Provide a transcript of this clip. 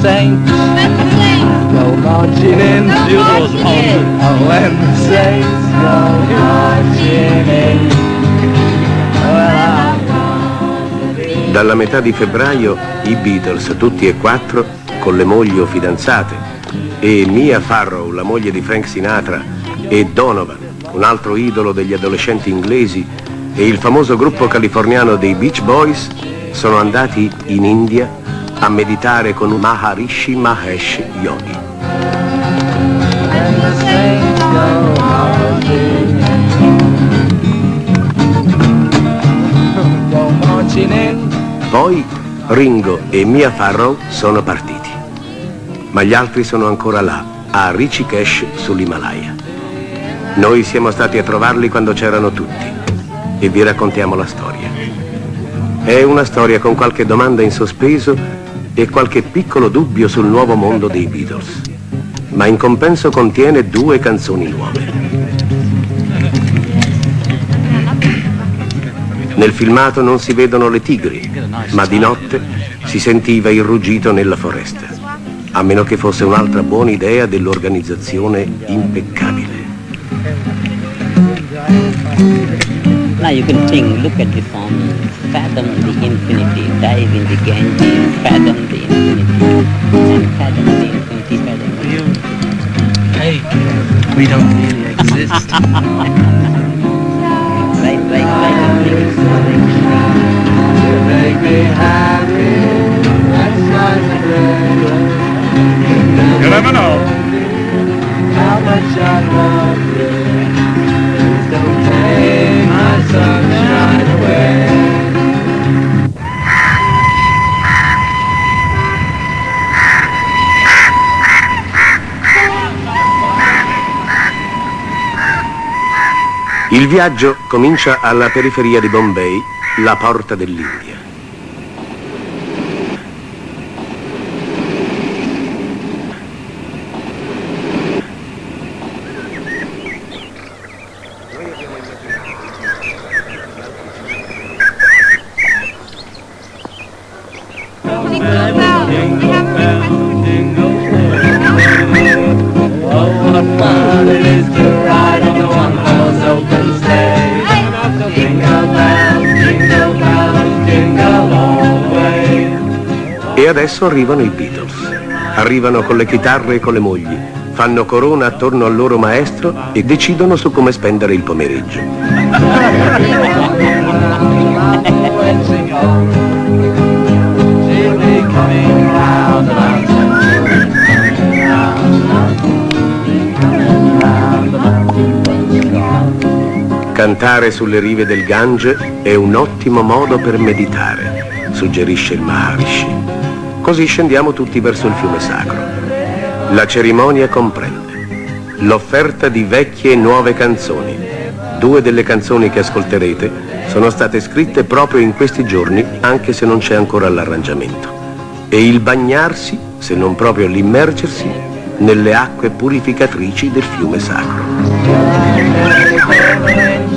saints go marching in. Oh, when the saints go marching in. Dalla metà di febbraio i Beatles, tutti e quattro, con le mogli o fidanzate, e Mia Farrow, la moglie di Frank Sinatra, e Donovan, un altro idolo degli adolescenti inglesi, e il famoso gruppo californiano dei Beach Boys, sono andati in India a meditare con Maharishi Mahesh Yogi. Poi Ringo e Mia Farrow sono partiti, ma gli altri sono ancora là, a Rishikesh sull'Himalaya. Noi siamo stati a trovarli quando c'erano tutti e vi raccontiamo la storia. È una storia con qualche domanda in sospeso e qualche piccolo dubbio sul nuovo mondo dei Beatles, ma in compenso contiene 2 canzoni nuove. Nel filmato non si vedono le tigri, ma di notte si sentiva il ruggito nella foresta, a meno che fosse un'altra buona idea dell'organizzazione impeccabile. Now you can think, look at the form, fathom the infinity, dive in the Ganges, fathom the infinity, and fathom the infinity, fathom the infinity. Hey, we don't really exist. Make me happy, that's not the prayer. You never know how much I love you. Please don't take my sunshine away. Il viaggio comincia alla periferia di Bombay, la porta dell'India. E adesso arrivano i Beatles. Arrivano con le chitarre e con le mogli, fanno corona attorno al loro maestro e decidono su come spendere il pomeriggio. Cantare sulle rive del Gange è un ottimo modo per meditare, suggerisce il Maharishi. Così scendiamo tutti verso il fiume sacro. La cerimonia comprende l'offerta di vecchie e nuove canzoni. 2 delle canzoni che ascolterete sono state scritte proprio in questi giorni, anche se non c'è ancora l'arrangiamento. E il bagnarsi, se non proprio l'immergersi, nelle acque purificatrici del fiume sacro.